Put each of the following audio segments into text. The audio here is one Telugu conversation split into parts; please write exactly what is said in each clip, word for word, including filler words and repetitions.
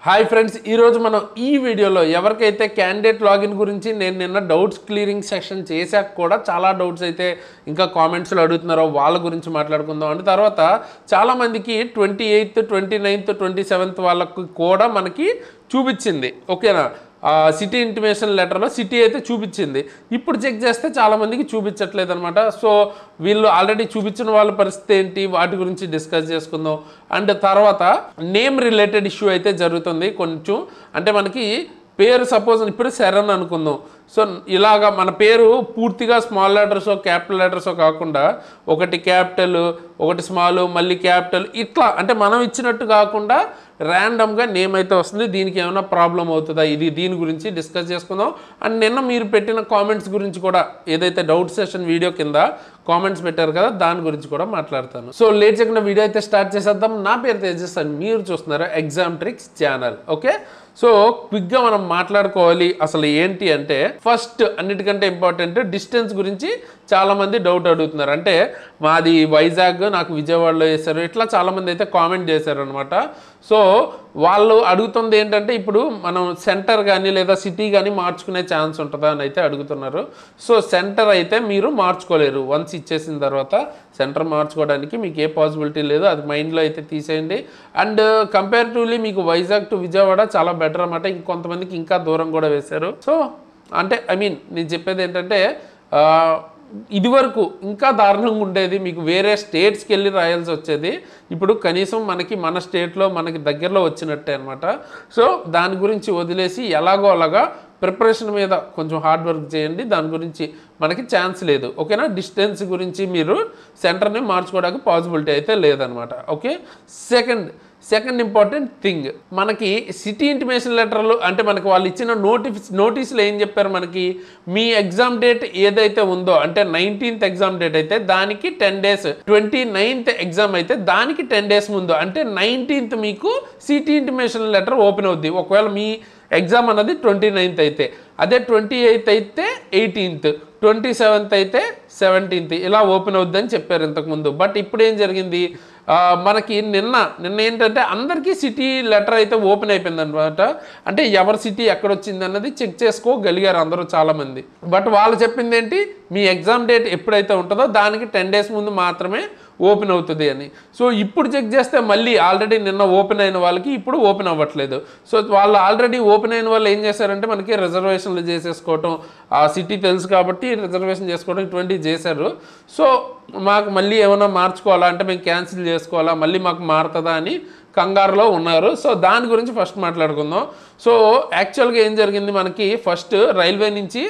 హాయ్ ఫ్రెండ్స్, ఈరోజు మనం ఈ వీడియోలో ఎవరికైతే క్యాండిడేట్ లాగిన్ గురించి నేను నిన్న డౌట్స్ క్లియరింగ్ సెషన్ చేశాక కూడా చాలా డౌట్స్ అయితే ఇంకా కామెంట్స్లో అడుగుతున్నారో వాళ్ళ గురించి మాట్లాడుకుందాం. అండ్ తర్వాత చాలామందికి twenty eighth twenty ninth twenty seventh వాళ్ళకు కూడా మనకి చూపించింది. ఓకేనా, సిటీ ఇంటిమేషన్ లెటర్లో సిటీ అయితే చూపించింది. ఇప్పుడు చెక్ చేస్తే చాలామందికి చూపించట్లేదు అనమాట. సో వీళ్ళు ఆల్రెడీ చూపించిన వాళ్ళ పరిస్థితి ఏంటి, వాటి గురించి డిస్కస్ చేసుకుందాం. అండ్ తర్వాత నేమ్ రిలేటెడ్ ఇష్యూ అయితే జరుగుతుంది కొంచెం. అంటే మనకి పేరు సపోజ్ ఇప్పుడు శరణ్ అనుకుందాం. సో ఇలాగా మన పేరు పూర్తిగా స్మాల్ లెటర్స్ క్యాపిటల్ లెటర్స్ కాకుండా ఒకటి క్యాపిటల్ ఒకటి స్మాల్ మళ్ళీ క్యాపిటల్ ఇట్లా అంటే మనం ఇచ్చినట్టు కాకుండా ర్యాండమ్గా నేమ్ అయితే వస్తుంది. దీనికి ఏమైనా ప్రాబ్లం అవుతుందా, ఇది దీని గురించి డిస్కస్ చేసుకుందాం. అండ్ నిన్న మీరు పెట్టిన కామెంట్స్ గురించి కూడా ఏదైతే డౌట్ సెషన్ వీడియో కింద కామెంట్స్ పెట్టారు కదా దాని గురించి కూడా మాట్లాడతాను. సో లేట్ చేయకుండా వీడియో అయితే స్టార్ట్ చేసేద్దాం. నా పేరు తేజస్ అండ్ మీరు చూస్తున్నారు exam tricks channel. Okay, so క్విక్గా మనం మాట్లాడుకోవాలి. అసలు ఏంటి అంటే ఫస్ట్ అన్నిటికంటే ఇంపార్టెంట్ డిస్టెన్స్ గురించి చాలామంది డౌట్ అడుగుతున్నారు. అంటే మాది వైజాగ్, నాకు విజయవాడలో వేశారు, ఇట్లా చాలామంది అయితే కామెంట్ చేశారు అనమాట. సో వాళ్ళు అడుగుతుంది ఏంటంటే ఇప్పుడు మనం సెంటర్ కానీ లేదా సిటీ కానీ మార్చుకునే ఛాన్స్ ఉంటుందా అని అయితే అడుగుతున్నారు. సో సెంటర్ అయితే మీరు మార్చుకోలేరు. వన్స్ ఇచ్చేసిన తర్వాత సెంటర్ మార్చుకోవడానికి మీకు ఏ పాసిబిలిటీ లేదు, అది మైండ్లో అయితే తీసేయండి. అండ్ కంపారిటివ్లీ మీకు వైజాగ్ టు విజయవాడ చాలా బెటర్ అనమాట. ఇంకొంతమందికి ఇంకా దూరం కూడా వేశారు. సో అంటే ఐ మీన్ నేను చెప్పేది ఏంటంటే ఇదివరకు ఇంకా దారుణంగా ఉండేది, మీకు వేరే స్టేట్స్కి వెళ్ళి రాయాల్సి వచ్చేది. ఇప్పుడు కనీసం మనకి మన స్టేట్లో మనకి దగ్గరలో వచ్చినట్టే అనమాట. సో దాని గురించి వదిలేసి ఎలాగో అలాగా ప్రిపరేషన్ మీద కొంచెం హార్డ్ వర్క్ చేయండి. దాని గురించి మనకి ఛాన్స్ లేదు. ఓకేనా, డిస్టెన్స్ గురించి మీరు సెంటర్ని మార్చుకోవడానికి పాసిబిలిటీ అయితే లేదనమాట. Okay, second second important thing, మనకి సిటీ ఇంటిమేషన్ లెటర్లు అంటే మనకి వాళ్ళు ఇచ్చిన నోటిఫిస్ నోటీసులు ఏం చెప్పారు, మనకి మీ ఎగ్జామ్ డేట్ ఏదైతే ఉందో అంటే నైన్టీన్త్ ఎగ్జామ్ డేట్ అయితే దానికి ten days twenty ninth exam అయితే దానికి టెన్ డేస్ ముందు అంటే నైన్టీన్త్ మీకు సిటీ ఇంటిమేషన్ లెటర్ ఓపెన్ అవుద్ది. ఒకవేళ మీ ఎగ్జామ్ అన్నది ట్వంటీ నైన్త్ అయితే, అదే ట్వంటీ ఎయిత్ అయితే ఎయిటీన్త్, ట్వంటీ సెవెంత్ అయితే సెవెంటీన్త్ ఇలా ఓపెన్ అవుద్దని చెప్పారు ఇంతకుముందు. బట్ ఇప్పుడు ఏం జరిగింది, మనకి నిన్న నిన్న ఏంటంటే అందరికీ సిటీ లెటర్ అయితే ఓపెన్ అయిపోయింది అనమాట. అంటే ఎవరి సిటీ ఎక్కడొచ్చింది అన్నది చెక్ చేసుకోగలిగారు అందరూ చాలామంది. బట్ వాళ్ళు చెప్పింది ఏంటి, మీ ఎగ్జామ్ డేట్ ఎప్పుడైతే ఉంటుందో దానికి టెన్ డేస్ ముందు మాత్రమే ఓపెన్ అవుతుంది అని. సో ఇప్పుడు చెక్ చేస్తే మళ్ళీ ఆల్రెడీ నిన్న ఓపెన్ అయిన వాళ్ళకి ఇప్పుడు ఓపెన్ అవ్వట్లేదు. సో వాళ్ళు ఆల్రెడీ ఓపెన్ అయిన వాళ్ళు ఏం చేశారంటే మనకి రిజర్వేషన్లు చేసేసుకోవటం, ఆ సిటీ తెలుసు కాబట్టి రిజర్వేషన్ చేసుకోవడం ఇటువంటివి చేశారు. సో మాకు మళ్ళీ ఏమైనా మార్చుకోవాలా అంటే మేము క్యాన్సిల్ చేసుకోవాలా, మళ్ళీ మాకు మారుతుందా అని కంగారులో ఉన్నారు. సో దాని గురించి ఫస్ట్ మాట్లాడుకుందాం. సో యాక్చువల్గా ఏం జరిగింది, మనకి ఫస్ట్ రైల్వే నుంచి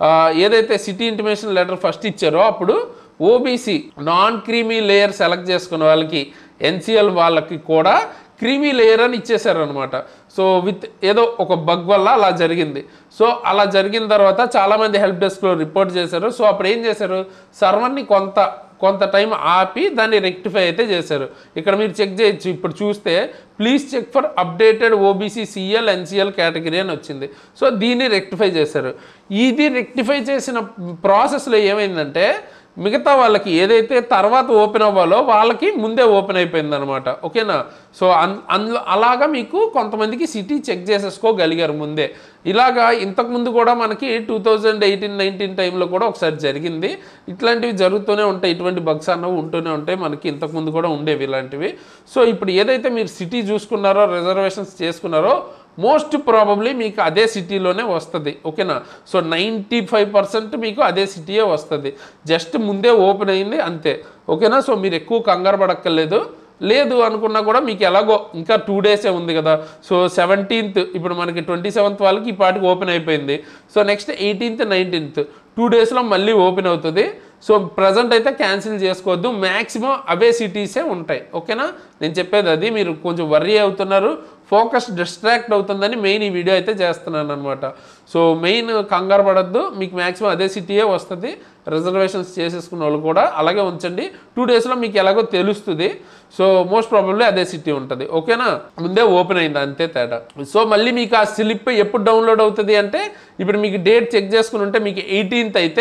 ఏదైతే సిటీ ఇంటిమేషన్ లెటర్ ఫస్ట్ ఇచ్చారో అప్పుడు OBC non creamy layer select చేసుకున్న వాళ్ళకి ఎన్సిఎల్ వాళ్ళకి కూడా క్రీమీ లేయర్ అని ఇచ్చేసారు అనమాట. సో విత్ ఏదో ఒక బగ్ వల్ల అలా జరిగింది. సో అలా జరిగిన తర్వాత చాలామంది హెల్ప్ డెస్క్లో రిపోర్ట్ చేశారు. సో అప్పుడు ఏం చేశారు, సర్వర్ని కొంత కొంత టైం ఆపి దాన్ని రెక్టిఫై అయితే చేశారు. ఇక్కడ మీరు చెక్ చేయొచ్చు, ఇప్పుడు చూస్తే please check for updated OBC CL NCL category అని వచ్చింది. సో దీన్ని రెక్టిఫై చేశారు. ఇది రెక్టిఫై చేసిన ప్రాసెస్లో ఏమైందంటే మిగతా వాళ్ళకి ఏదైతే తర్వాత ఓపెన్ అవ్వాలో వాళ్ళకి ముందే ఓపెన్ అయిపోయింది అనమాట. ఓకేనా, సో అన్ అందులో అలాగా మీకు కొంతమందికి సిటీ చెక్ చేసేసుకోగలిగారు ముందే. ఇలాగా ఇంతకుముందు కూడా మనకి టూ థౌజండ్ ఎయిటీన్ నైన్టీన్ టైంలో కూడా ఒకసారి జరిగింది. ఇట్లాంటివి జరుగుతూనే ఉంటాయి, ఇటువంటి బగ్స్ అన్నవి ఉంటూనే ఉంటాయి. మనకి ఇంతకుముందు కూడా ఉండేవి ఇలాంటివి. సో ఇప్పుడు ఏదైతే మీరు సిటీ చూసుకున్నారో రిజర్వేషన్స్ చేసుకున్నారో మోస్ట్ ప్రాబబ్లీ మీకు అదే సిటీలోనే వస్తుంది. ఓకేనా, సో నైంటీ ఫైవ్ పర్సెంట్ మీకు అదే సిటీయే వస్తుంది. జస్ట్ ముందే ఓపెన్ అయింది అంతే. ఓకేనా, సో మీరు ఎక్కువ కంగారు పడక్కర్లేదు. లేదు అనుకున్నా కూడా మీకు ఎలాగో ఇంకా టూ డేసే ఉంది కదా. సో సెవెంటీన్త్ ఇప్పుడు మనకి ట్వంటీ సెవెంత్ వాళ్ళకి ఈ పాటికి ఓపెన్ అయిపోయింది. So next eighteenth nineteenth two డేస్లో మళ్ళీ ఓపెన్ అవుతుంది. సో ప్రజెంట్ అయితే క్యాన్సిల్ చేసుకోవద్దు, మ్యాక్సిమం అవే సిటీసే ఉంటాయి. ఓకేనా, నేను చెప్పేది అది. మీరు కొంచెం వర్రీ అవుతున్నారు, ఫోకస్ డిస్ట్రాక్ట్ అవుతుందని మెయిన్ ఈ వీడియో అయితే చేస్తున్నాను అనమాట. సో మెయిన్ కంగారు పడద్దు, మీకు మ్యాక్సిమం అదే సిటీయే వస్తుంది. రిజర్వేషన్స్ చేసేసుకున్న వాళ్ళు కూడా అలాగే ఉంచండి. టూ డేస్లో మీకు ఎలాగో తెలుస్తుంది. సో మోస్ట్ ప్రాబబ్లీ అదే సిటీ ఉంటుంది. ఓకేనా, ముందే ఓపెన్ అయింది అంతే తేడా. సో మళ్ళీ మీకు ఆ స్లిప్ ఎప్పుడు డౌన్లోడ్ అవుతుంది అంటే ఇప్పుడు మీకు డేట్ చెక్ చేసుకుని ఉంటే మీకు ఎయిటీన్త్ అయితే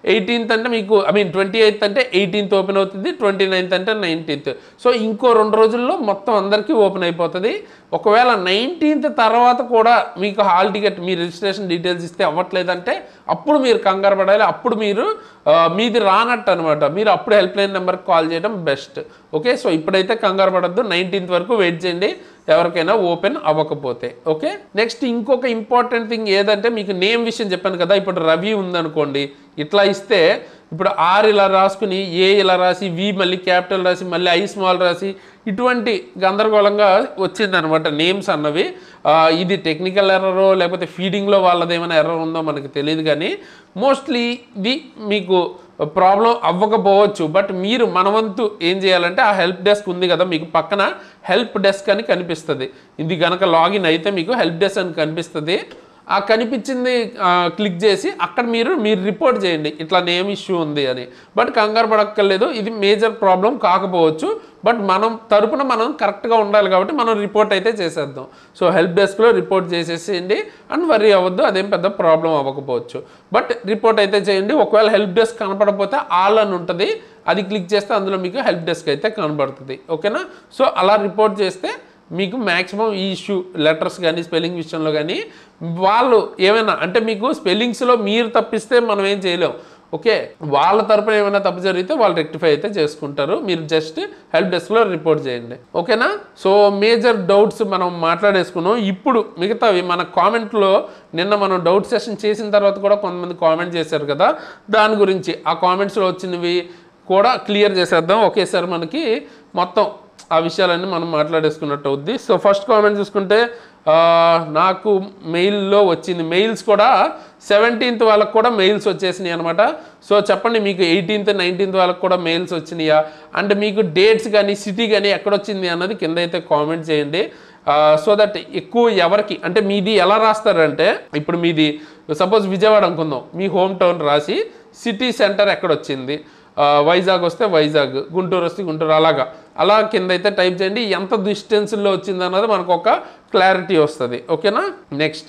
ఎయిటీన్త్ అంటే మీకు ఐ మీన్ ట్వంటీ ఎయిత్ అంటే ఎయిటీన్త్ ఓపెన్ అవుతుంది, ట్వంటీ నైన్త్ అంటే నైన్టీన్త్. సో ఇంకో రెండు రోజుల్లో మొత్తం అందరికీ ఓపెన్ అయిపోతుంది. ఒకవేళ నైన్టీన్త్ తర్వాత కూడా మీకు హాల్ టికెట్ మీ రిజిస్ట్రేషన్ డీటెయిల్స్ ఇస్తే అవ్వట్లేదంటే అప్పుడు మీరు కంగారు పడాలి. అప్పుడు మీరు మీది రానట్టు అనమాట. మీరు అప్పుడు హెల్ప్ లైన్ నెంబర్కి కాల్ చేయడం బెస్ట్. ఓకే, సో ఇప్పుడైతే కంగారు పడద్దు, నైన్టీన్త్ వరకు వెయిట్ చేయండి ఎవరికైనా ఓపెన్ అవ్వకపోతే. ఓకే, నెక్స్ట్ ఇంకొక ఇంపార్టెంట్ థింగ్ ఏదంటే మీకు నేమ్ విషయం చెప్పాను కదా. ఇప్పుడు రవి ఉందనుకోండి, ఇట్లా ఇస్తే ఇప్పుడు ఆర్ ఇలా రాసుకుని ఏ ఇలా రాసి వి మళ్ళీ క్యాపిటల్ రాసి మళ్ళీ ఐ స్మాల్ రాసి ఇటువంటి గందరగోళంగా వచ్చిందనమాట నేమ్స్ అన్నవి. ఇది టెక్నికల్ ఎర్రరో లేకపోతే ఫీడింగ్లో వాళ్ళది ఏమైనా ఎర్రర్ ఉందో మనకు తెలియదు, కానీ మోస్ట్లీ ఇది మీకు ప్రాబ్లం అవ్వకపోవచ్చు. బట్ మీరు మనవంతు ఏం చేయాలంటే ఆ హెల్ప్ డెస్క్ ఉంది కదా మీకు పక్కన, హెల్ప్ డెస్క్ అని కనిపిస్తుంది. ఇది కనుక లాగిన్ అయితే మీకు హెల్ప్ డెస్క్ అని కనిపిస్తుంది. ఆ కనిపించింది క్లిక్ చేసి అక్కడ మీరు మీరు రిపోర్ట్ చేయండి ఇట్లా నేమ్ ఇష్యూ ఉంది అని. బట్ కంగారు పడక్కర్లేదు, ఇది మేజర్ ప్రాబ్లం కాకపోవచ్చు. బట్ మనం తరపున మనం కరెక్ట్గా ఉండాలి కాబట్టి మనం రిపోర్ట్ అయితే చేసేద్దాం. సో హెల్ప్ డెస్క్లో రిపోర్ట్ చేసేసేయండి అండ్ వరీ అవ్వద్దు, అదేం పెద్ద ప్రాబ్లం అవ్వకపోవచ్చు. బట్ రిపోర్ట్ అయితే చేయండి. ఒకవేళ హెల్ప్ డెస్క్ కనపడకపోతే ఆల్ అని ఉంటుంది, అది క్లిక్ చేస్తే అందులో మీకు హెల్ప్ డెస్క్ అయితే కనబడుతుంది. ఓకేనా, సో అలా రిపోర్ట్ చేస్తే మీకు మ్యాక్సిమం ఈ ఇష్యూ లెటర్స్ కానీ స్పెల్లింగ్ విషయంలో కానీ వాళ్ళు ఏమైనా అంటే మీకు స్పెల్లింగ్స్లో మీరు తప్పిస్తే మనం ఏం చేయలేం. ఓకే, వాళ్ళ తరపున ఏమైనా తప్పు జరిగితే వాళ్ళు రెక్టిఫై అయితే చేసుకుంటారు. మీరు జస్ట్ హెల్ప్ డెస్క్లో రిపోర్ట్ చేయండి. ఓకేనా, సో మేజర్ డౌట్స్ మనం మాట్లాడేసుకున్నాం. ఇప్పుడు మిగతావి మన కామెంట్లో నిన్న మనం డౌట్ సెషన్ చేసిన తర్వాత కూడా కొంతమంది కామెంట్ చేశారు కదా, దాని గురించి ఆ కామెంట్స్లో వచ్చినవి కూడా క్లియర్ చేసేద్దాం ఒకేసారి. మనకి మొత్తం ఆ విషయాలన్నీ మనం మాట్లాడేసుకున్నట్టు అవుద్ది. సో ఫస్ట్ కామెంట్ చూసుకుంటే నాకు మెయిల్లో వచ్చింది, మెయిల్స్ కూడా సెవెంటీన్త్ వాళ్ళకు కూడా మెయిల్స్ వచ్చేసినాయి అనమాట. సో చెప్పండి మీకు ఎయిటీన్త్ నైన్టీన్త్ వాళ్ళకు కూడా మెయిల్స్ వచ్చినాయా, అంటే మీకు డేట్స్ కానీ సిటీ కానీ ఎక్కడొచ్చింది అన్నది కింద అయితే కామెంట్ చేయండి. సో దట్ ఎక్కువ ఎవరికి అంటే మీది ఎలా రాస్తారంటే ఇప్పుడు మీది సపోజ్ విజయవాడ అనుకుందాం, మీ హోమ్ టౌన్ రాసి సిటీ సెంటర్ ఎక్కడొచ్చింది, వైజాగ్ వస్తే వైజాగ్, గుంటూరు వస్తే గుంటూరు, అలాగా అలా కింద అయితే టైప్ చేయండి. ఎంత డిస్టెన్స్లో వచ్చింది అన్నది మనకు ఒక క్లారిటీ వస్తుంది. ఓకేనా, నెక్స్ట్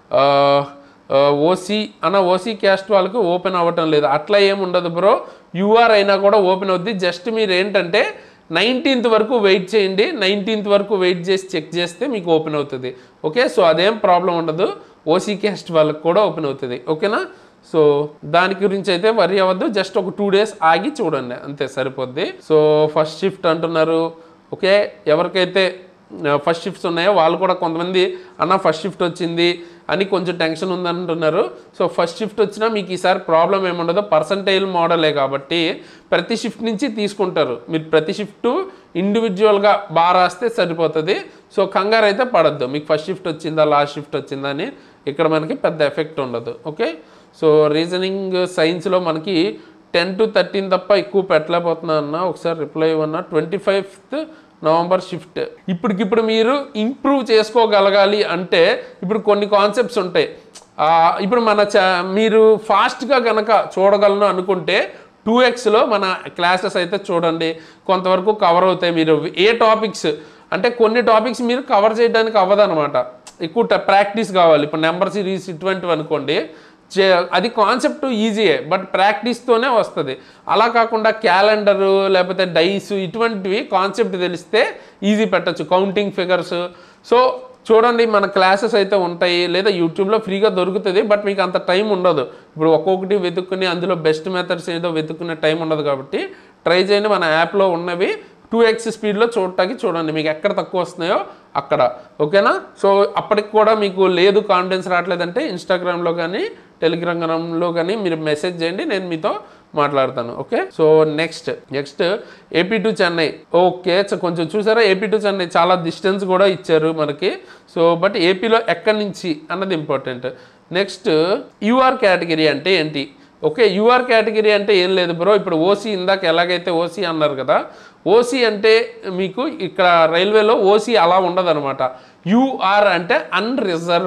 ఓసీ అన్న ఓసీ క్యాస్ట్ వాళ్ళకి ఓపెన్ అవ్వటం లేదు, అట్లా ఏమి ఉండదు బ్రో. యూఆర్ అయినా కూడా ఓపెన్ అవుద్ది. జస్ట్ మీరు ఏంటంటే నైన్టీన్త్ వరకు వెయిట్ చేయండి, నైన్టీన్త్ వరకు వెయిట్ చేసి చెక్ చేస్తే మీకు ఓపెన్ అవుతుంది. ఓకే, సో అదేం ప్రాబ్లం ఉండదు, ఓసీ క్యాస్ట్ వాళ్ళకి కూడా ఓపెన్ అవుతుంది. ఓకేనా, సో దాని గురించి అయితే వరి అవ్వద్దు, జస్ట్ ఒక టూ డేస్ ఆగి చూడండి అంతే సరిపోద్ది. సో ఫస్ట్ షిఫ్ట్ అంటున్నారు. ఓకే, ఎవరికైతే ఫస్ట్ షిఫ్ట్స్ ఉన్నాయో వాళ్ళు కూడా కొంతమంది అన్న ఫస్ట్ షిఫ్ట్ వచ్చింది అని కొంచెం టెన్షన్ ఉందంటున్నారు. సో ఫస్ట్ షిఫ్ట్ వచ్చినా మీకు ఈసారి ప్రాబ్లం ఏముండదు, పర్సంటైల్ మోడలే కాబట్టి ప్రతి షిఫ్ట్ నుంచి తీసుకుంటారు. మీరు ప్రతి షిఫ్ట్ ఇండివిజువల్గా బాగా రాస్తే సరిపోతుంది. సో కంగారు అయితే పడద్దు, మీకు ఫస్ట్ షిఫ్ట్ వచ్చిందా లాస్ట్ షిఫ్ట్ వచ్చిందా అని ఇక్కడ మనకి పెద్ద ఎఫెక్ట్ ఉండదు. ఓకే, సో రీజనింగ్ సైన్స్లో మనకి టెన్ టు థర్టీన్ తప్ప ఎక్కువ పెట్టలేకపోతున్నా అన్న, ఒకసారి రిప్లై ఇవ్వన్నా. Twenty fifth November shift. ఇప్పటికిప్పుడు మీరు ఇంప్రూవ్ చేసుకోగలగాలి అంటే ఇప్పుడు కొన్ని కాన్సెప్ట్స్ ఉంటాయి. ఇప్పుడు మన చ మీరు ఫాస్ట్గా కనుక చూడగలను అనుకుంటే టూ ఎక్స్లో మన క్లాసెస్ అయితే చూడండి, కొంతవరకు కవర్ అవుతాయి. మీరు ఏ టాపిక్స్ అంటే కొన్ని టాపిక్స్ మీరు కవర్ చేయడానికి అవ్వదనమాట, ఎక్కువ ప్రాక్టీస్ కావాలి. ఇప్పుడు నెంబర్ సిరీస్ ఇటువంటివి అనుకోండి, అది కాన్సెప్ట్ ఈజీయే బట్ ప్రాక్టీస్తోనే వస్తుంది. అలా కాకుండా క్యాలెండరు లేకపోతే డైస్ ఇటువంటివి కాన్సెప్ట్ తెలిస్తే ఈజీ పెట్టచ్చు, కౌంటింగ్ ఫిగర్స్. సో చూడండి మన క్లాసెస్ అయితే ఉంటాయి, లేదా యూట్యూబ్లో ఫ్రీగా దొరుకుతుంది. బట్ మీకు అంత టైం ఉండదు, ఇప్పుడు ఒక్కొక్కటి వెతుక్కుని అందులో బెస్ట్ మెథడ్స్ ఏదో వెతుక్కునే టైం ఉండదు. కాబట్టి ట్రై చేయండి, మన యాప్లో ఉన్నవి టూ ఎక్స్ స్పీడ్లో చూడటానికి చూడండి, మీకు ఎక్కడ తక్కువ వస్తున్నాయో అక్కడ. ఓకేనా, సో అప్పటికి కూడా మీకు లేదు కాన్ఫిడెన్స్ రావట్లేదంటే ఇన్స్టాగ్రామ్లో కానీ టెలిగ్రామ్లో కానీ మీరు మెసేజ్ చేయండి, నేను మీతో మాట్లాడతాను. Okay, so next next AP to Chennai. Okay, so కొంచెం చూసారా ఏపీ టు చెన్నై చాలా డిస్టెన్స్ కూడా ఇచ్చారు మనకి. సో బట్ ఏపీలో ఎక్కడి నుంచి అన్నది ఇంపార్టెంట్. నెక్స్ట్ యూఆర్ కేటగిరీ అంటే ఏంటి? ఓకే, యూఆర్ కేటగిరీ అంటే ఏం లేదు బ్రో, ఇప్పుడు ఓసీ ఇందాక ఎలాగైతే ఓసీ అన్నారు కదా, ఓసీ అంటే మీకు ఇక్కడ రైల్వేలో ఓసీ అలా ఉండదు అనమాట. యూఆర్ అంటే అన్రిజర్వ్డ్,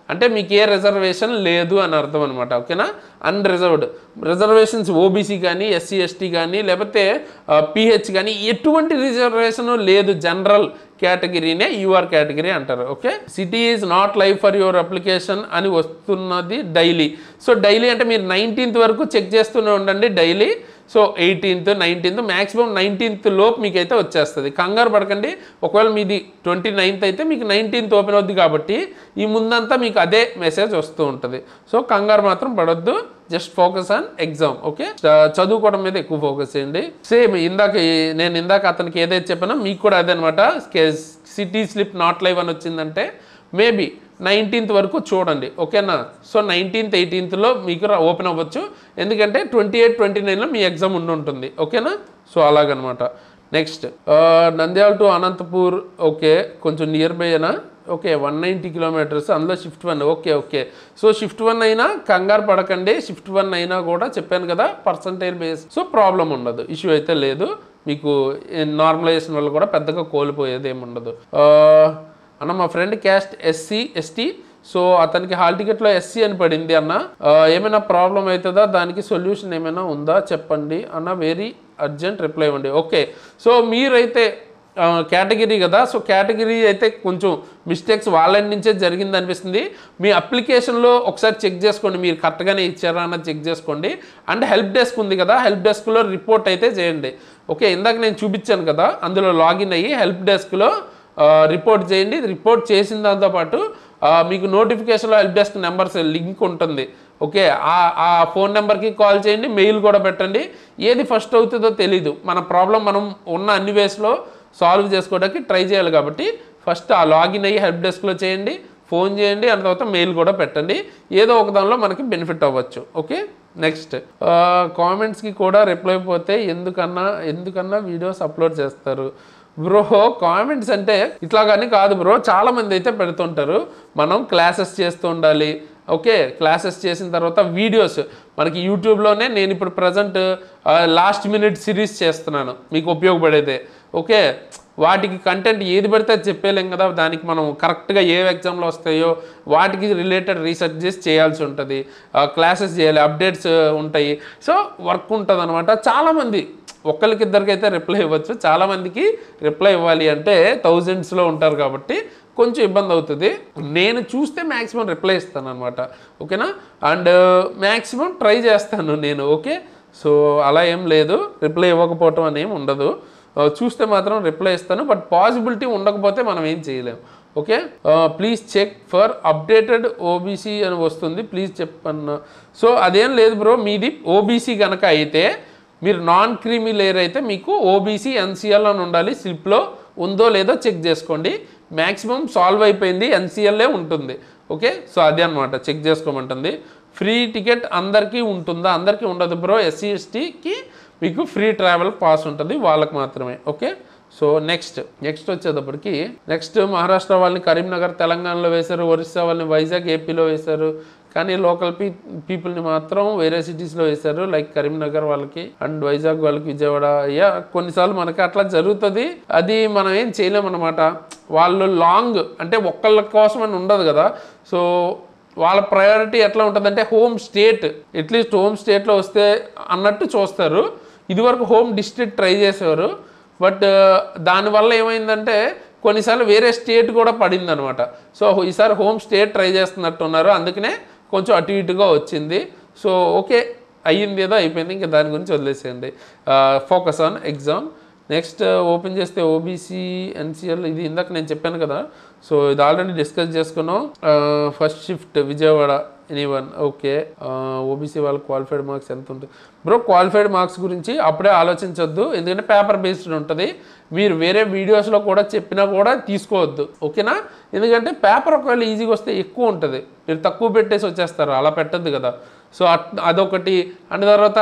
అంటే మీకు ఏ రిజర్వేషన్ లేదు అని అర్థం అనమాట. ఓకేనా, అన్రిజర్వ్డ్ రిజర్వేషన్స్ ఓబీసీ కానీ ఎస్సీ ఎస్టీ కానీ లేకపోతే పిహెచ్ కానీ ఎటువంటి రిజర్వేషన్ లేదు, జనరల్ కేటగిరీనే యూఆర్ కేటగిరీ అంటారు. Okay, city is not live for your application అని వస్తున్నది డైలీ. సో డైలీ అంటే మీరు నైన్టీన్త్ వరకు చెక్ చేస్తూనే ఉండండి daily. So eighteenth nineteenth maximum nineteenth లోపు మీకైతే వచ్చేస్తుంది. కంగారు పడకండి, ఒకవేళ మీది ట్వంటీ నైన్త్ అయితే మీకు నైన్టీన్త్ ఓపెన్ అవుద్ది కాబట్టి ఈ ముందంతా మీకు అదే మెసేజ్ వస్తూ ఉంటుంది. సో కంగారు మాత్రం పడొద్దు, just focus on exam. Okay, చదువుకోవడం మీద ఎక్కువ ఫోకస్ చేయండి. సేమ్ ఇందాక నేను ఇందాక అతనికి ఏదైతే చెప్పానో మీకు కూడా అదే అనమాట. సిటీ స్లిప్ నాట్ లైవ్ అని వచ్చిందంటే మేబీ నైన్టీన్త్ వరకు చూడండి. ఓకేనా, సో నైన్టీన్త్ ఎయిటీన్త్లో మీకు ఓపెన్ అవ్వచ్చు, ఎందుకంటే ట్వంటీ ఎయిట్ ట్వంటీ నైన్లో మీ ఎగ్జామ్ ఉండి ఉంటుంది. ఓకేనా, సో అలాగనమాట. Next Nandyal to Anantapur. Okay, కొంచెం నియర్ బై అయినా. ఓకే, వన్ నైంటీ కిలోమీటర్స్, అందులో shift one. Okay okay so shift one అయినా కంగారు పడకండి, షిఫ్ట్ వన్ అయినా కూడా చెప్పాను కదా పర్సంటేజ్ బేస్, సో ప్రాబ్లం ఉండదు, ఇష్యూ అయితే లేదు. మీకు నార్మలైజేషన్ వల్ల కూడా పెద్దగా కోల్పోయేది ఏమి ఉండదు. అన్న మా friend caste SC ST, so అతనికి హాల్ టికెట్లో ఎస్సీ అని పడింది అన్న, ఏమైనా ప్రాబ్లం అవుతుందా, దానికి సొల్యూషన్ ఏమైనా ఉందా చెప్పండి అన్న, వెరీ అర్జెంట్ రిప్లై ఇవ్వండి. ఓకే, సో మీరైతే కేటగిరీ కదా, సో కేటగిరీ అయితే కొంచెం మిస్టేక్స్ వాళ్ళ నుంచే జరిగింది అనిపిస్తుంది. మీ అప్లికేషన్లో ఒకసారి చెక్ చేసుకోండి, మీరు కరెక్ట్గానే ఇచ్చారా అన్నది చెక్ చేసుకోండి. అండ్ హెల్ప్ డెస్క్ ఉంది కదా, హెల్ప్ డెస్క్లో రిపోర్ట్ అయితే చేయండి. ఓకే, ఇందాక నేను చూపించాను కదా, అందులో లాగిన్ అయ్యి హెల్ప్ డెస్క్లో రిపోర్ట్ చేయండి. రిపోర్ట్ చేసిన దాంతోపాటు మీకు నోటిఫికేషన్లో హెల్ప్ డెస్క్ నెంబర్స్ లింక్ ఉంటుంది. ఓకే, ఆ ఫోన్ నెంబర్కి కాల్ చేయండి, మెయిల్ కూడా పెట్టండి. ఏది ఫస్ట్ అవుతుందో తెలీదు, మన ప్రాబ్లం మనం ఉన్న అన్ని వేస్లో సాల్వ్ చేసుకోవడానికి ట్రై చేయాలి కాబట్టి ఫస్ట్ ఆ లాగిన్ అయ్యి హెల్ప్ డెస్క్లో చేయండి, ఫోన్ చేయండి, అండ్ తర్వాత మెయిల్ కూడా పెట్టండి. ఏదో ఒక దానిలో మనకి బెనిఫిట్ అవ్వచ్చు. ఓకే, నెక్స్ట్ కామెంట్స్కి కూడా రిప్లై పోతే ఎందుకన్నా ఎందుకన్నా వీడియోస్ అప్లోడ్ చేస్తారు బ్రో? కామెంట్స్ అంటే ఇట్లా కానీ కాదు బ్రో, చాలామంది అయితే పెడుతుంటారు. మనం క్లాసెస్ చేస్తూ ఉండాలి. ఓకే, క్లాసెస్ చేసిన తర్వాత వీడియోస్ మనకి యూట్యూబ్లోనే నేను ఇప్పుడు ప్రజెంట్ లాస్ట్ మినిట్ సిరీస్ చేస్తున్నాను మీకు ఉపయోగపడేదే. ఓకే, వాటికి కంటెంట్ ఏది పడితే అది చెప్పేలేం కదా, దానికి మనం కరెక్ట్గా ఏ ఎగ్జామ్లో వస్తాయో వాటికి రిలేటెడ్ రీసెర్చ్ చేసి చేయాల్సి ఉంటుంది, క్లాసెస్ చేయాలి, అప్డేట్స్ ఉంటాయి. సో వర్క్ ఉంటుంది అనమాట. చాలామంది ఒక్కరికి ఇద్దరికైతే రిప్లై ఇవ్వచ్చు, చాలామందికి రిప్లై ఇవ్వాలి అంటే థౌజండ్స్లో ఉంటారు కాబట్టి కొంచెం ఇబ్బంది అవుతుంది. నేను చూస్తే మ్యాక్సిమం రిప్లై ఇస్తాను అనమాట. ఓకేనా, అండ్ మ్యాక్సిమం ట్రై చేస్తాను నేను. ఓకే, సో అలా ఏం లేదు, రిప్లై ఇవ్వకపోవటం అని ఏం ఉండదు, చూస్తే మాత్రం రిప్లై ఇస్తాను. బట్ పాసిబిలిటీ ఉండకపోతే మనం ఏం చేయలేము. Okay, please check for updated OBC అని వస్తుంది, ప్లీజ్ చెప్పన్న. సో అదేం లేదు బ్రో, మీది ఓబీసీ కనుక అయితే మీరు నాన్ క్రీమీ లేయర్ అయితే మీకు ఓబీసీ ఎన్సీఎల్ అని ఉండాలి. స్లిప్లో ఉందో లేదో చెక్ చేసుకోండి. మ్యాక్సిమం సాల్వ్ అయిపోయింది, ఎన్సీఎల్ఏ ఉంటుంది. ఓకే, సో అదే అనమాట చెక్ చేసుకోమంటుంది. ఫ్రీ టికెట్ అందరికీ ఉంటుందా? అందరికీ ఉండదు బ్రో, ఎస్సీ ఎస్టీకి మీకు ఫ్రీ ట్రావెల్ పాస్ ఉంటుంది, వాళ్ళకి మాత్రమే. ఓకే, సో నెక్స్ట్ నెక్స్ట్ వచ్చేటప్పటికి నెక్స్ట్ మహారాష్ట్ర వాళ్ళని కరీంనగర్ తెలంగాణలో వేశారు, ఒరిస్సా వాళ్ళని వైజాగ్ ఏపీలో వేశారు, కానీ లోకల్ పీ పీపుల్ని మాత్రం వేరే సిటీస్లో వేశారు, లైక్ కరీంనగర్ వాళ్ళకి అండ్ వైజాగ్ వాళ్ళకి విజయవాడ. యా, కొన్నిసార్లు మనకి అట్లా జరుగుతుంది, అది మనం ఏం చేయలేమన్నమాట. వాళ్ళు లాంగ్ అంటే ఒక్కళ్ళ కోసం అని ఉండదు కదా, సో వాళ్ళ ప్రయారిటీ ఎట్లా ఉంటుందంటే హోమ్ స్టేట్, అట్లీస్ట్ హోమ్ స్టేట్లో వస్తే అన్నట్టు చూస్తారు. ఇదివరకు హోమ్ డిస్ట్రిక్ట్ ట్రై చేసేవారు, బట్ దానివల్ల ఏమైందంటే కొన్నిసార్లు వేరే స్టేట్ కూడా పడింది అనమాట. సో ఈసారి హోమ్ స్టేట్ ట్రై చేస్తున్నట్టు ఉన్నారు, అందుకనే కొంచెం అటు ఇటుగా వచ్చింది. సో ఓకే, అయ్యింది ఏదో అయిపోయింది, ఇంకా దాని గురించి వదిలేసేయండి, focus on exam. Next open చేస్తే ఓబీసీ ఎన్సీఎల్, ఇది ఇందాక నేను చెప్పాను కదా, సో ఇది ఆల్రెడీ డిస్కస్ చేసుకున్నాం. First shift Vijayawada anyone. Okay, OBC వాళ్ళ క్వాలిఫైడ్ మార్క్స్ ఎంత ఉంటుంది బ్రో? క్వాలిఫైడ్ మార్క్స్ గురించి అప్పుడే ఆలోచించొద్దు, ఎందుకంటే పేపర్ బేస్డ్ ఉంటుంది. మీరు వేరే వీడియోస్లో కూడా చెప్పినా కూడా తీసుకోవద్దు. ఓకేనా, ఎందుకంటే పేపర్ ఒకవేళ ఈజీగా వస్తే ఎక్కువ ఉంటుంది, మీరు తక్కువ పెట్టేసి వచ్చేస్తారు, అలా పెట్టద్దు కదా. సో అదొకటి. అండ్ తర్వాత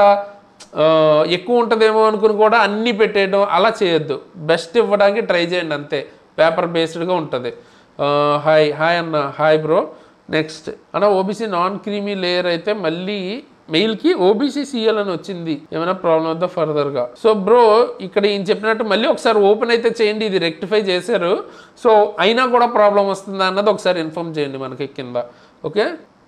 ఎక్కువ ఉంటుందేమో అనుకుని కూడా అన్నీ పెట్టేయడం అలా చేయొద్దు, బెస్ట్ ఇవ్వడానికి ట్రై చేయండి అంతే, పేపర్ బేస్డ్గా ఉంటుంది. హాయ్ హాయ్ అన్న, హాయ్ బ్రో. నెక్స్ట్ అన్న ఓబీసీ నాన్ క్రీమీ లేయర్ అయితే మళ్ళీ మెయిల్కి ఓబీసీ సిఎల్ అని వచ్చింది, ఏమైనా ప్రాబ్లం అవుతుందా ఫర్దర్గా. సో బ్రో ఇక్కడ ఈయన చెప్పినట్టు మళ్ళీ ఒకసారి ఓపెన్ అయితే చేయండి, ఇది రెక్టిఫై చేశారు. సో అయినా కూడా ప్రాబ్లం వస్తుందా అన్నది ఒకసారి ఇన్ఫామ్ చేయండి మనకి కింద. ఓకే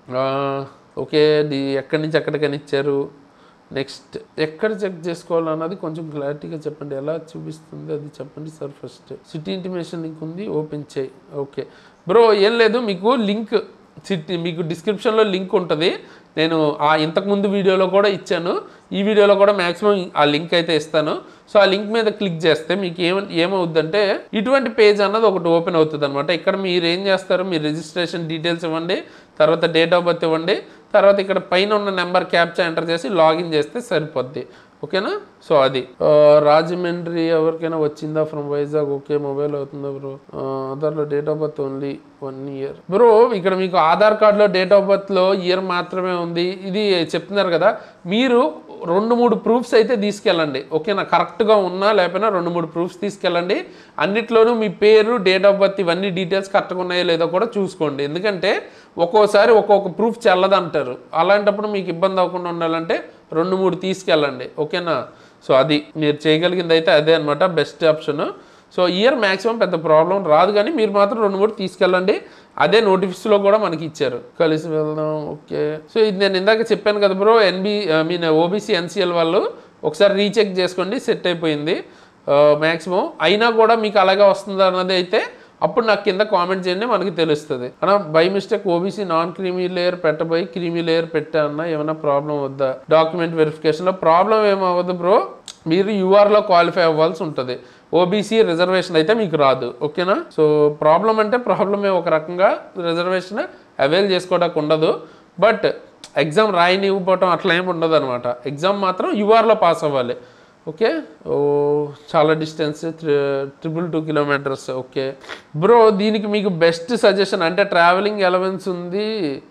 ఓకే ది ఎక్కడి నుంచి ఎక్కడికైనా ఇచ్చారు. నెక్స్ట్ ఎక్కడ చెక్ చేసుకోవాలన్నది కొంచెం క్లారిటీగా చెప్పండి, ఎలా చూపిస్తుంది అది చెప్పండి sir. First city intimation link ఉంది, ఓపెన్ చేయి. ఓకే బ్రో ఏం లేదు, మీకు లింక్ సిటీ మీకు డిస్క్రిప్షన్లో లింక్ ఉంటుంది. నేను ఆ ఇంతకుముందు వీడియోలో కూడా ఇచ్చాను, ఈ వీడియోలో కూడా మ్యాక్సిమం ఆ లింక్ అయితే ఇస్తాను. సో ఆ లింక్ మీద క్లిక్ చేస్తే మీకు ఏమ ఏమవుద్దంటే ఇటువంటి పేజ్ అన్నది ఒకటి ఓపెన్ అవుతుంది అనమాట. ఇక్కడ మీరు ఏం చేస్తారు, మీ రిజిస్ట్రేషన్ డీటెయిల్స్ ఇవ్వండి, తర్వాత డేట్ ఆఫ్ బర్త్ ఇవ్వండి, తర్వాత ఇక్కడ పైన ఉన్న నెంబర్ క్యాప్చా ఎంటర్ చేసి లాగిన్ చేస్తే సరిపోద్ది. ఓకేనా. సో అది రాజమండ్రి ఎవరికైనా వచ్చిందా ఫ్రమ్ వైజాగ్. ఓకే మొబైల్ అవుతుందా బ్రో. ఆధార్లో date of birth only one year bro. ఇక్కడ మీకు ఆధార్ కార్డులో డేట్ ఆఫ్ బర్త్లో ఇయర్ మాత్రమే ఉంది, ఇది చెప్తున్నారు కదా. మీరు రెండు మూడు ప్రూఫ్స్ అయితే తీసుకెళ్ళండి. ఓకేనా, కరెక్ట్గా ఉన్నా లేకపోయినా రెండు మూడు ప్రూఫ్స్ తీసుకెళ్ళండి. అన్నిట్లోనూ మీ పేరు, డేట్ ఆఫ్ బర్త్ ఇవన్నీ డీటెయిల్స్ కరెక్ట్గా ఉన్నాయో లేదో కూడా చూసుకోండి. ఎందుకంటే ఒక్కోసారి ఒక్కొక్క ప్రూఫ్ చెల్లదంటారు. అలాంటప్పుడు మీకు ఇబ్బంది అవ్వకుండా ఉండాలంటే రెండు మూడు తీసుకెళ్ళండి. ఓకేనా. సో అది మీరు చేయగలిగింది అయితే అదే అనమాట, best option. So year maximum పెద్ద ప్రాబ్లం రాదు, కానీ మీరు మాత్రం రెండు మూడు తీసుకెళ్ళండి. అదే నోటిఫికేషన్లో కూడా మనకి ఇచ్చారు, కలిసి వెళ్దాం. ఓకే సో ఇది నేను ఇందాక చెప్పాను కదా bro, NB mean OBC NCL వాళ్ళు ఒకసారి రీచెక్ చేసుకోండి, సెట్ అయిపోయింది మ్యాక్సిమం. అయినా కూడా మీకు అలాగే వస్తుందా అన్నది అయితే అప్పుడు నాకు కింద కామెంట్ చేయండి, మనకి తెలుస్తుంది. అన్నా by mistake OBC non creamy layer పెట్టబోయి క్రీమీ లేయర్ పెట్టా అన్న, ఏమైనా ప్రాబ్లం వద్దా. డాక్యుమెంట్ వెరిఫికేషన్లో ప్రాబ్లం ఏమవ్వదు బ్రో, మీరు యూఆర్లో క్వాలిఫై అవ్వాల్సి ఉంటుంది. ఓబీసీ రిజర్వేషన్ అయితే మీకు రాదు. ఓకేనా. సో ప్రాబ్లం అంటే ప్రాబ్లమే, ఒక రకంగా రిజర్వేషన్ అవైల్ చేసుకోవడానికి ఉండదు. బట్ ఎగ్జామ్ రాయనివ్వకపోవటం అట్లా ఏమి ఉండదు అనమాట. ఎగ్జామ్ మాత్రం యూఆర్లో పాస్ అవ్వాలి. ఓకే ఓ చాలా distance triple two kilometres. Okay bro దీనికి మీకు బెస్ట్ సజెషన్ అంటే ట్రావెలింగ్ అలవెన్స్ ఉంది,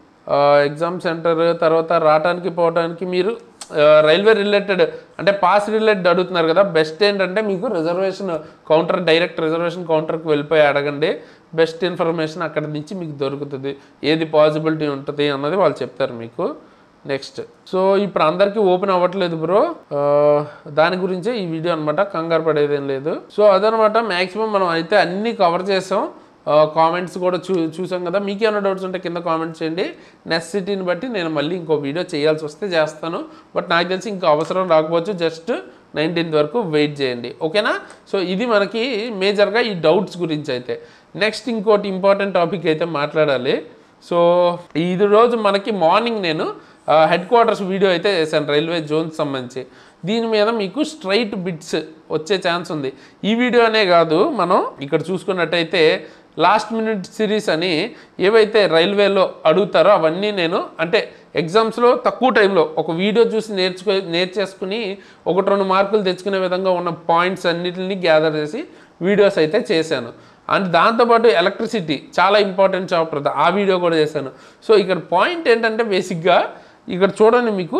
ఎగ్జామ్ సెంటర్, తర్వాత రావడానికి పోవడానికి మీరు రైల్వే రిలేటెడ్ అంటే పాస్ రిలేటెడ్ అడుగుతున్నారు కదా. బెస్ట్ ఏంటంటే మీకు రిజర్వేషన్ కౌంటర్, డైరెక్ట్ రిజర్వేషన్ కౌంటర్కి వెళ్ళిపోయి అడగండి, బెస్ట్ ఇన్ఫర్మేషన్ అక్కడ నుంచి మీకు దొరుకుతుంది, ఏది పాసిబిలిటీ ఉంటుంది అన్నది వాళ్ళు చెప్తారు మీకు. నెక్స్ట్ సో ఇప్పుడు అందరికీ ఓపెన్ అవ్వట్లేదు బ్రో, దాని గురించే ఈ వీడియో అనమాట, కంగారు పడేదేం లేదు. సో అదనమాట మ్యాక్సిమం మనం అయితే అన్నీ కవర్ చేసాం. కామెంట్స్ కూడా చూ చూసాం కదా. మీకు ఏమైనా డౌట్స్ ఉంటే కింద కామెంట్ చేయండి. నెసెసిటీని బట్టి నేను మళ్ళీ ఇంకో వీడియో చేయాల్సి వస్తే చేస్తాను, బట్ నాకు తెలిసి ఇంకా అవసరం రాకపోవచ్చు. జస్ట్ నైన్టీన్త్ వరకు వెయిట్ చేయండి. ఓకేనా. సో ఇది మనకి మేజర్గా ఈ డౌట్స్ గురించి అయితే. నెక్స్ట్ ఇంకోటి ఇంపార్టెంట్ టాపిక్ అయితే మాట్లాడాలి. సో ఇది రోజు మనకి మార్నింగ్ నేను హెడ్ క్వార్టర్స్ వీడియో అయితే చేశాను, రైల్వే జోన్స్ సంబంధించి. దీని మీద మీకు స్ట్రైట్ బిట్స్ వచ్చే ఛాన్స్ ఉంది. ఈ వీడియోనే కాదు, మనం ఇక్కడ చూసుకున్నట్టయితే లాస్ట్ మినిట్ సిరీస్ అని ఏవైతే రైల్వేలో అడుగుతారో అవన్నీ నేను అంటే ఎగ్జామ్స్లో తక్కువ టైంలో ఒక వీడియో చూసి నేర్చుకో నేర్చేసుకుని ఒకటి రెండు మార్కులు తెచ్చుకునే విధంగా ఉన్న పాయింట్స్ అన్నిటిని గ్యాదర్ చేసి వీడియోస్ అయితే చేశాను. అండ్ దాంతోపాటు ఎలక్ట్రిసిటీ చాలా ఇంపార్టెంట్ చాప్టర్, ఆ వీడియో కూడా చేశాను. సో ఇక్కడ పాయింట్ ఏంటంటే బేసిక్గా ఇక్కడ చూడండి, మీకు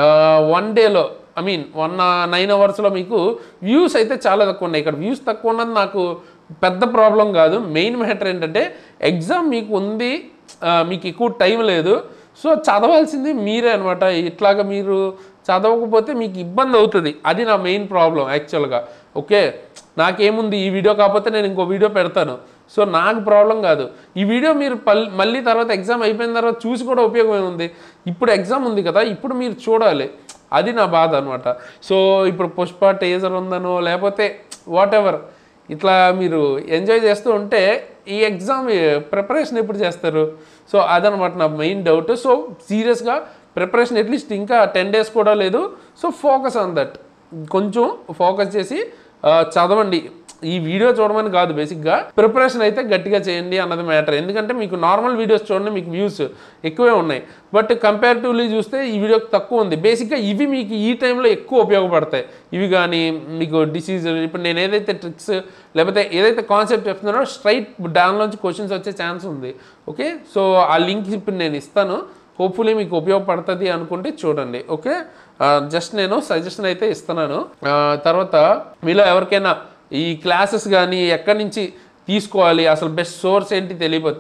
వన్ డేలో ఐ మీన్ వన్ నైన్ అవర్స్లో మీకు వ్యూస్ అయితే చాలా తక్కువ ఉన్నాయి. ఇక్కడ వ్యూస్ తక్కువ ఉన్నది నాకు పెద్ద ప్రాబ్లం కాదు. మెయిన్ మ్యాటర్ ఏంటంటే ఎగ్జామ్ మీకు ఉంది, మీకు ఎక్కువ టైం లేదు. సో చదవాల్సింది మీరే అనమాట. ఇట్లాగా మీరు చదవకపోతే మీకు ఇబ్బంది అవుతుంది, అది నా మెయిన్ ప్రాబ్లం యాక్చువల్గా. ఓకే నాకేముంది, ఈ వీడియో కాకపోతే నేను ఇంకో వీడియో పెడతాను. సో నాకు ప్రాబ్లం కాదు. ఈ వీడియో మీరు మళ్ళీ తర్వాత ఎగ్జామ్ అయిపోయిన తర్వాత చూసి కూడా ఉపయోగం ఏముంది. ఇప్పుడు ఎగ్జామ్ ఉంది కదా, ఇప్పుడు మీరు చూడాలి, అది నా బాధ అనమాట. సో ఇప్పుడు పుష్ప టేజర్ ఉందనో లేకపోతే వాట్ ఎవర్ ఇట్లా మీరు ఎంజాయ్ చేస్తూ ఉంటే ఈ ఎగ్జామ్ ప్రిపరేషన్ ఎప్పుడు చేస్తారు? సో అదనమాట నా మెయిన్ డౌట్. సో సీరియస్గా ప్రిపరేషన్ అట్లీస్ట్ ఇంకా టెన్ డేస్ కూడా లేదు. సో ఫోకస్ ఆన్ దట్, కొంచెం ఫోకస్ చేసి చదవండి. ఈ వీడియో చూడమని కాదు, బేసిక్గా ప్రిపరేషన్ అయితే గట్టిగా చేయండి అన్నది మ్యాటర్. ఎందుకంటే మీకు నార్మల్ వీడియోస్ చూడండి, మీకు వ్యూస్ ఎక్కువే ఉన్నాయి, బట్ కంపారిటివ్లీ చూస్తే ఈ వీడియోకి తక్కువ ఉంది. బేసిక్గా ఇవి మీకు ఈ టైంలో ఎక్కువ ఉపయోగపడతాయి. ఇవి కానీ మీకు డిసీజ్, ఇప్పుడు నేను ఏదైతే ట్రిక్స్ లేకపోతే ఏదైతే కాన్సెప్ట్ చెప్తున్నానో స్ట్రైట్ దానిలోంచి క్వశ్చన్స్ వచ్చే ఛాన్స్ ఉంది. ఓకే సో ఆ లింక్ ఇప్పుడు నేను ఇస్తాను, హోప్ఫుల్లీ మీకు ఉపయోగపడుతుంది అనుకుంటే చూడండి. ఓకే జస్ట్ నేను సజెషన్ అయితే ఇస్తున్నాను. తర్వాత మీలో ఎవరికైనా ఈ క్లాసెస్ కానీ ఎక్కడి నుంచి తీసుకోవాలి, అసలు బెస్ట్ సోర్స్ ఏంటి తెలియకపోతే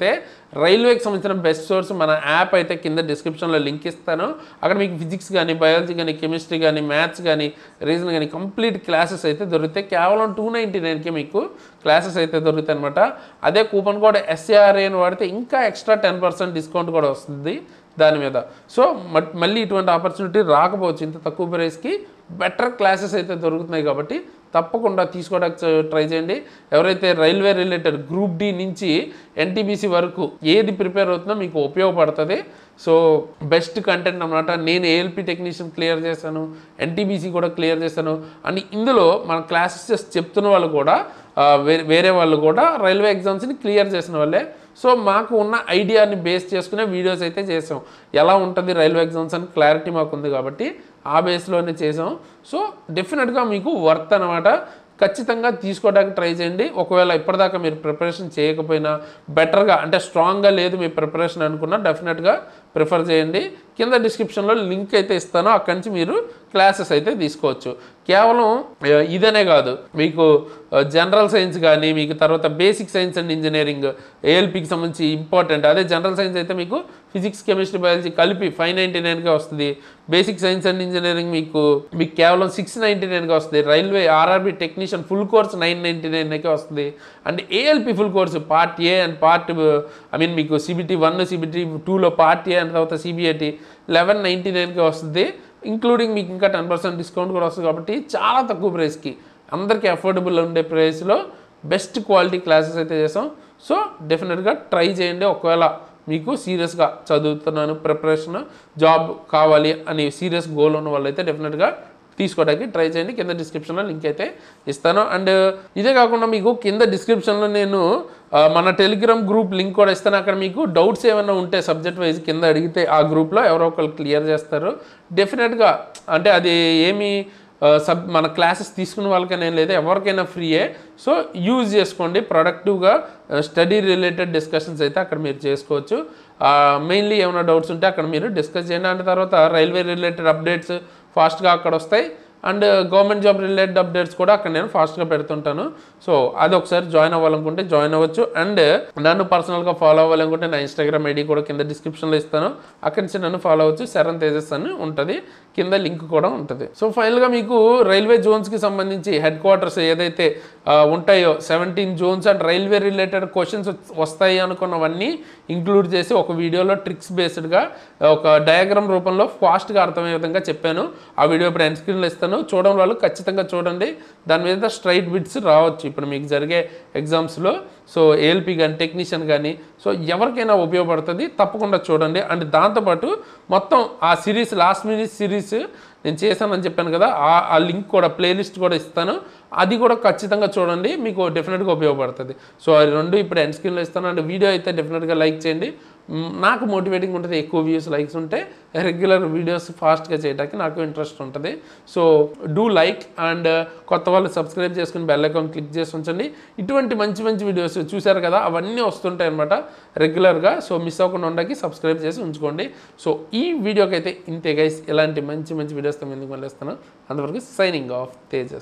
రైల్వేకి సంబంధించిన బెస్ట్ సోర్స్ మన యాప్ అయితే కింద డిస్క్రిప్షన్లో లింక్ ఇస్తాను. అక్కడ మీకు ఫిజిక్స్ కానీ బయాలజీ కానీ కెమిస్ట్రీ కానీ మ్యాథ్స్ కానీ రీజన్ కానీ కంప్లీట్ క్లాసెస్ అయితే దొరుకుతాయి. కేవలం టూ నైంటీ నైన్కే మీకు క్లాసెస్ అయితే దొరుకుతాయి అనమాట. అదే కూపన్ కోడ్ ఎస్ఏఆర్ఏ అని వాడితే ఇంకా ఎక్స్ట్రా టెన్ పర్సెంట్ డిస్కౌంట్ కూడా వస్తుంది దాని మీద. సో మళ్ళీ ఇటువంటి ఆపర్చునిటీ రాకపోవచ్చు ఇంత తక్కువ ప్రైస్కి. బెటర్ క్లాసెస్ అయితే దొరుకుతున్నాయి కాబట్టి తప్పకుండా తీసుకోవడానికి ట్రై చేయండి. ఎవరైతే రైల్వే రిలేటెడ్ గ్రూప్ డి నుంచి ఎన్టీపీసీ వరకు ఏది ప్రిపేర్ అవుతుందో మీకు ఉపయోగపడుతుంది. సో బెస్ట్ కంటెంట్ అన్నమాట. నేను ఏఎల్పి టెక్నీషియన్ క్లియర్ చేశాను, ఎన్టీబీసీ కూడా క్లియర్ చేశాను. అండ్ ఇందులో మన క్లాసెస్ చెప్తున్న వాళ్ళు కూడా వేరే వాళ్ళు కూడా రైల్వే ఎగ్జామ్స్ని క్లియర్ చేసిన వాళ్ళే. సో మాకు ఉన్న ఐడియాని బేస్ చేసుకునే వీడియోస్ అయితే చేసాం. ఎలా ఉంటుంది రైల్వే ఎగ్జామ్స్ అని క్లారిటీ మాకు ఉంది కాబట్టి ఆ బేస్లోనే చేసాం. సో డెఫినెట్గా మీకు వర్త్ అనమాట. ఖచ్చితంగా తీసుకోవడానికి ట్రై చేయండి. ఒకవేళ ఇప్పటిదాకా మీరు ప్రిపరేషన్ చేయకపోయినా బెటర్గా అంటే స్ట్రాంగ్గా లేదు మీ ప్రిపరేషన్ అనుకున్నా డెఫినెట్గా ప్రిఫర్ చేయండి. కింద డిస్క్రిప్షన్లో లింక్ అయితే ఇస్తాను, అక్కడి నుంచి మీరు క్లాసెస్ అయితే తీసుకోవచ్చు. కేవలం ఇదనే కాదు, మీకు జనరల్ సైన్స్ కానీ మీకు తర్వాత బేసిక్ సైన్స్ అండ్ ఇంజనీరింగ్ ఏఎల్పికి సంబంధించి ఇంపార్టెంట్. అదే జనరల్ సైన్స్ అయితే మీకు ఫిజిక్స్ కెమిస్ట్రీ బయాలజీ కలిపి ఫైవ్ నైంటీ నైన్గా వస్తుంది. బేసిక్ సైన్స్ అండ్ ఇంజనీరింగ్ మీకు మీకు కేవలం సిక్స్ నైంటీ నైన్గా వస్తుంది. Railway RRB technician full course nine ninety నైన్కే వస్తుంది. And ALP full course part A and part I mean మీకు సిబిటీ వన్ సిబిటీ టూలో పార్ట్ ఏ అండ్ తర్వాత సిబిఐటి లెవెన్ నైంటీ నైన్కే వస్తుంది. ఇంక్లూడింగ్ మీకు ఇంకా టెన్ పర్సెంట్ డిస్కౌంట్ కూడా వస్తుంది. కాబట్టి చాలా తక్కువ ప్రైస్కి అందరికీ అఫోర్డబుల్ ఉండే ప్రైస్లో బెస్ట్ క్వాలిటీ క్లాసెస్ అయితే చేసాం. సో డెఫినెట్గా ట్రై చేయండి. ఒకవేళ మీకు సీరియస్గా చదువుతున్నాను, ప్రిపరేషన్ జాబ్ కావాలి అని సీరియస్ గోల్ ఉన్న వాళ్ళైతే డెఫినెట్గా తీసుకోవడానికి ట్రై చేయండి. కింద డిస్క్రిప్షన్లో లింక్ అయితే ఇస్తాను. అండ్ ఇదే కాకుండా మీకు కింద డిస్క్రిప్షన్లో నేను మన టెలిగ్రామ్ గ్రూప్ లింక్ కూడా ఇస్తాను. అక్కడ మీకు డౌట్స్ ఏమైనా ఉంటే సబ్జెక్ట్ వైజ్ కింద అడిగితే ఆ గ్రూప్లో ఎవరో ఒకరు క్లియర్ చేస్తారు డెఫినెట్గా. అంటే అది ఏమి సబ్ మన క్లాసెస్ తీసుకున్న వాళ్ళకైనా లేదు, ఎవరికైనా ఫ్రీయే. సో యూజ్ చేసుకోండి. ప్రొడక్టివ్గా స్టడీ రిలేటెడ్ డిస్కషన్స్ అయితే అక్కడ మీరు చేసుకోవచ్చు. మెయిన్లీ ఏమైనా డౌట్స్ ఉంటే అక్కడ మీరు డిస్కస్ చేయండి. అండ్ తర్వాత రైల్వే రిలేటెడ్ అప్డేట్స్ ఫాస్ట్గా అక్కడ వస్తాయి. And government job related updates కూడా అక్కడ నేను ఫాస్ట్గా పెడుతుంటాను. సో అది ఒకసారి జాయిన్ అవ్వాలనుకుంటే జాయిన్ అవ్వచ్చు. అండ్ నన్ను పర్సనల్గా ఫాలో అవ్వాలనుకుంటే నా ఇన్స్టాగ్రామ్ ఐడి కూడా కింద డిస్క్రిప్షన్లో ఇస్తాను, అక్కడి నుంచి నన్ను ఫాలో అవ్వచ్చు. శరణ్ తేజస్ అని ఉంటుంది, కింద లింక్ కూడా ఉంటుంది. సో ఫైనల్గా మీకు రైల్వే జోన్స్కి సంబంధించి హెడ్ క్వార్టర్స్ ఏదైతే ఉంటాయో seventeen zones and railway related questions వస్తాయి అనుకున్నవన్నీ ఇంక్లూడ్ చేసి ఒక వీడియోలో ట్రిక్స్ బేస్డ్గా ఒక డయాగ్రామ్ రూపంలో ఫాస్ట్గా అర్థమయ్యే విధంగా చెప్పాను. ఆ వీడియో ఇప్పుడు ఎండ్ స్క్రీన్లో ఇస్తాను, చూడడం వాళ్ళు ఖచ్చితంగా చూడండి. దాని మీద స్ట్రైట్ బిట్స్ రావచ్చు ఇప్పుడు మీకు జరిగే ఎగ్జామ్స్లో. సో ఏఎల్పి కానీ టెక్నీషియన్ కానీ సో ఎవరికైనా ఉపయోగపడుతుంది, తప్పకుండా చూడండి. అండ్ దాంతోపాటు మొత్తం ఆ సిరీస్ లాస్ట్ మినిట్ సిరీస్ నేను చేశానని చెప్పాను కదా, ఆ లింక్ కూడా ప్లేలిస్ట్ కూడా ఇస్తాను, అది కూడా ఖచ్చితంగా చూడండి, మీకు డెఫినెట్గా ఉపయోగపడుతుంది. సో అది రెండు ఇప్పుడు ఎండ్ స్క్రీన్లో ఇస్తాను. అండ్ వీడియో అయితే డెఫినెట్గా లైక్ చేయండి, నాకు మోటివేటింగ్ ఉంటుంది. ఎక్కువ వ్యూస్ లైక్స్ ఉంటే రెగ్యులర్ వీడియోస్ ఫాస్ట్గా చేయడానికి నాకు ఇంట్రెస్ట్ ఉంటుంది. సో డూ లైక్ అండ్ కొత్త వాళ్ళు సబ్స్క్రైబ్ చేసుకుని బెల్ ఐకాన్ క్లిక్ చేసి ఉంచండి. ఇటువంటి మంచి మంచి వీడియోస్ చూశారు కదా, అవన్నీ వస్తుంటాయి అనమాట రెగ్యులర్గా. సో మిస్ అవ్వకుండా ఉండడానికి సబ్స్క్రైబ్ చేసి ఉంచుకోండి. సో ఈ వీడియోకి అయితే ఇంతే గైస్, ఇలాంటి మంచి మంచి వీడియోస్తో ముందుకు వెళ్ళేస్తాను. అంతవరకు సైనింగ్ ఆఫ్ తేజస్.